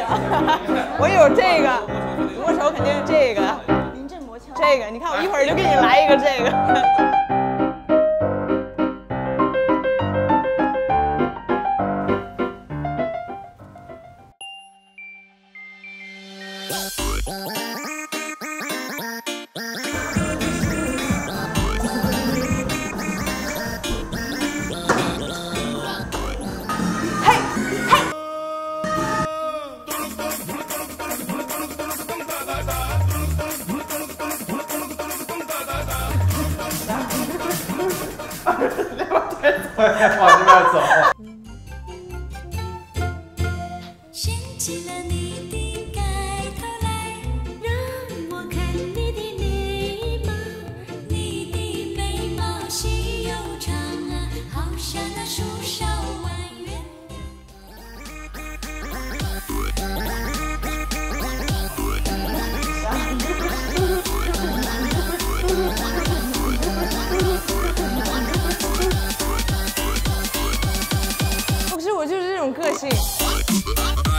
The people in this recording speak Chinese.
我有这个，握手肯定是这个。临阵磨枪。这个，你看我一会儿就给你来一个这个。 往这边走。 掀起了你的盖头来，让我看你的眉毛，你的眉毛细又长啊，好像那树梢弯月不是，我就是这种个性。